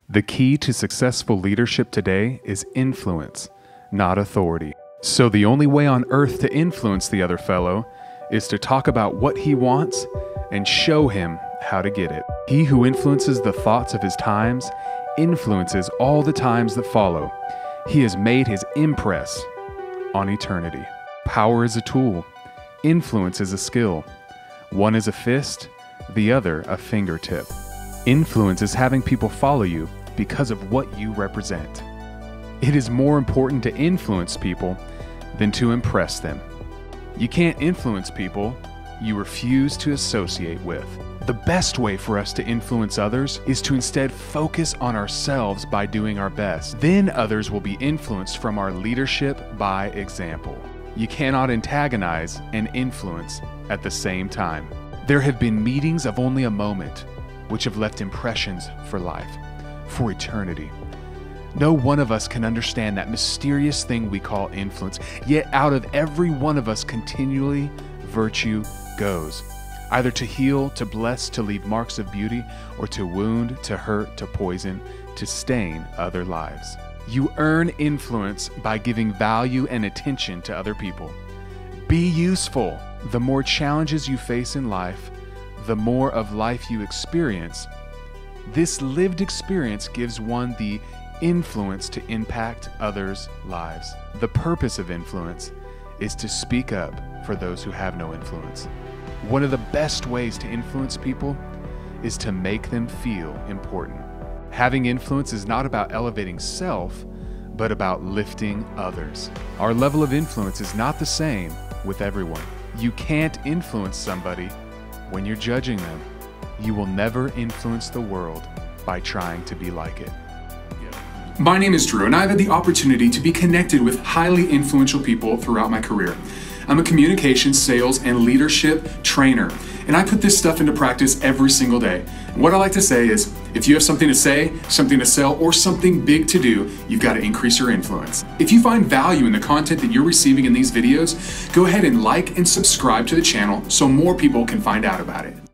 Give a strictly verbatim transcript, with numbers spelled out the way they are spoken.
The key to successful leadership today is influence, not authority. So the only way on earth to influence the other fellow is to talk about what he wants and show him how to get it. He who influences the thoughts of his times influences all the times that follow. He has made his impress on eternity. Power is a tool. Influence is a skill. One is a fist, the other a fingertip. Influence is having people follow you because of what you represent. It is more important to influence people than to impress them. You can't influence people you refuse to associate with. The best way for us to influence others is to instead focus on ourselves by doing our best. Then others will be influenced from our leadership by example. You cannot antagonize and influence at the same time. There have been meetings of only a moment which have left impressions for life, for eternity. No one of us can understand that mysterious thing we call influence, yet out of every one of us continually virtue goes, either to heal, to bless, to leave marks of beauty, or to wound, to hurt, to poison, to stain other lives. You earn influence by giving value and attention to other people. Be useful. The more challenges you face in life, the more of life you experience. This lived experience gives one the influence to impact others' lives. The purpose of influence is to speak up for those who have no influence. One of the best ways to influence people is to make them feel important. Having influence is not about elevating self, but about lifting others. Our level of influence is not the same with everyone. You can't influence somebody when you're judging them. You will never influence the world by trying to be like it. My name is Drew, and I've had the opportunity to be connected with highly influential people throughout my career. I'm a communications, sales, and leadership trainer, and I put this stuff into practice every single day. And what I like to say is, if you have something to say, something to sell, or something big to do, you've got to increase your influence. If you find value in the content that you're receiving in these videos, go ahead and like and subscribe to the channel so more people can find out about it.